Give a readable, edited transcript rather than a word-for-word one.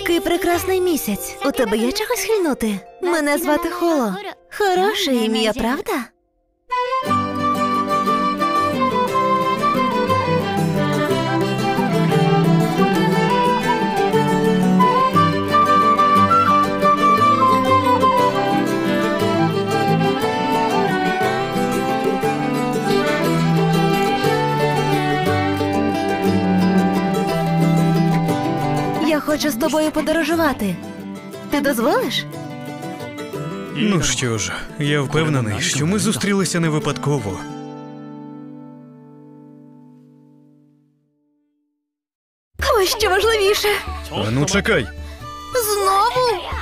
Який прекрасний місяць. У тебе є чогось хильнути? Мене звати Холо. Хороше ім'я, правда? Я хочу з тобою подорожувати. Ти дозволиш? Ну що ж, я впевнений, що ми зустрілися не випадково. Ось що важливіше. Ану, чекай. Знову?